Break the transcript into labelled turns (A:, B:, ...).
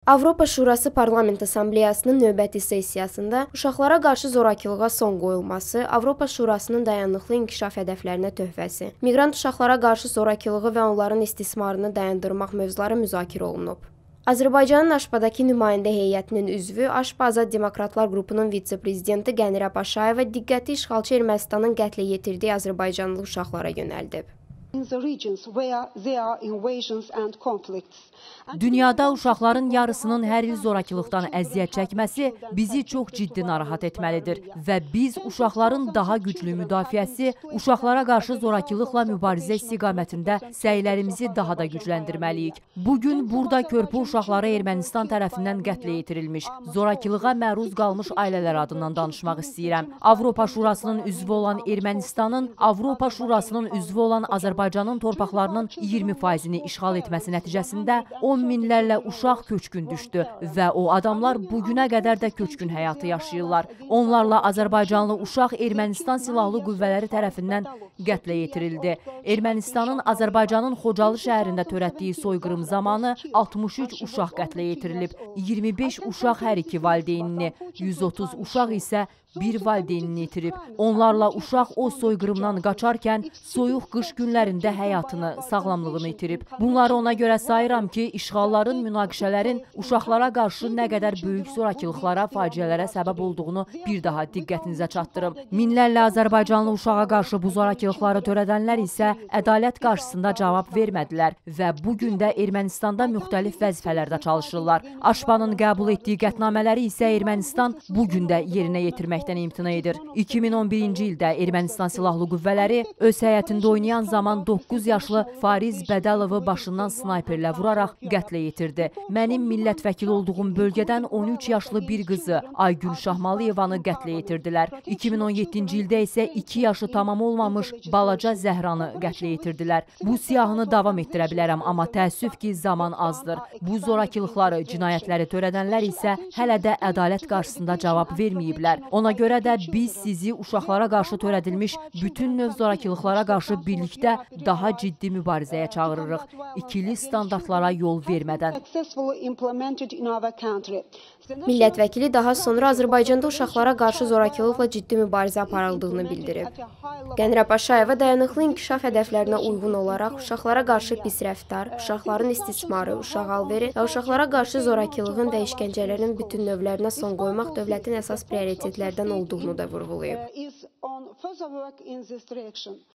A: Avropa Şurası Parlament Assambleyasının növbəti sessiyasında uşaqlara qarşı zorakılığa son qoyulması, Avropa Şurasının dayanıqlı inkişaf hədəflərinə töhfəsi, miqrant uşaqlara qarşı zorakılığı və onların istismarını dayandırmaq mövzuları müzakirə olunub. Azərbaycanın Aşpadakı nümayəndə heyətinin üzvü, Aşpa Azad Demokratlar qrupunun vitse-prezidenti Qənirə Paşayeva diqqəti işğalçı Ermənistanın qətlə yetirdiyi azərbaycanlı uşaqlara yönəldib.
B: Dünyada uşaqların yarısının hər il zorakılıqdan əziyyət çəkməsi bizi çox ciddi narahat etməlidir və biz uşaqların daha güclü müdafiəsi, uşaqlara qarşı zorakılıqla mübarizə istiqamətində səylərimizi daha da gücləndirməliyik. Bugün burada körpü uşaqları Ermənistan tərəfindən qətlə yetirilmiş, zorakılığa məruz qalmış ailələr adından danışmaq istəyirəm. Avropa Şurasının üzvü olan Ermənistanın, Avropa Şurasının üzvü olan Azərbaycanın torpaqlarının 20%-ni işğal etməsi nəticəsində 10 minlərlə uşaq köçkün düşdü və o adamlar bugünə qədər də köçkün həyatı yaşayırlar. Onlarla Azərbaycanlı uşaq Ermənistan silahlı qüvvələri tərəfindən qətlə yetirildi. Ermənistanın Azərbaycanın Xocalı şəhərində törətdiyi soyqırım zamanı 63 uşaq qətlə yetirilib. 25 uşaq hər iki valideynini, 130 uşaq isə bir valideynini itirib. Onlarla uşaq o soyqırımdan qaçarkən soyuq qış günlərində həyatını, sağlamlığını itirib. Bunları ona görə sayıram ki, işğalların, münaqişələrin uşaqlara qarşı nə qədər böyük zorakılıqlara, faciələrə səbəb olduğunu bir daha diqqətinizə çatdırım. Minlərlə Azərbaycanlı uşağa qarşı bu zorakılıqları törədənlər isə ədalət qarşısında cavab vermədilər və bugün də Ermənistanda müxtəlif vəzifələrdə çalışırlar. Aşpanın qəbul etdiyi qətnamələri isə Ermənistan bugün də yerinə yetirməkdə imtina edir. 2011-ci ildə Ermənistan silahlı qüvvələri öz həyətində oynayan zaman 9 yaşlı Fariz Bədəlovu başından snayperlə vuraraq qətlə yetirdi. Mənim millət vəkili olduğum bölgədən 13 yaşlı bir qızı Aygün Şahmalıyevanı qətlə yetirdilər. 2017-ci ildə isə 2 yaşı tamam olmamış balaca Zəhranı qətlə yetirdilər. Bu siyahını davam etdirə bilərəm, amma təəssüf ki, zaman azdır. Bu zorakılıqları, cinayətləri törədənlər isə hələ də ədalət qarşısında cavab verməyiblər. Ona görə də biz sizi uşaqlara qarşı törədilmiş bütün növ zorakılıqlara qarşı birlikdə daha ciddi mübarizəyə çağırırıq. İkili standartlara yol vermədən.
A: Millət vəkili daha sonra Azərbaycanda uşaqlara qarşı zorakılıqla ciddi mübarizə aparıldığını bildirib. Qənirə Paşayeva dayanıqlı inkişaf hədəflərinə uyğun olaraq uşaqlara qarşı pis rəftar, uşaqların istismarı, uşaq alveri və uşaqlara qarşı zorakılığın və işgəncələrin bütün növlərinə son qoymaq dövlətin əsas prioritetlərdən olduğunu da vurğulayıb.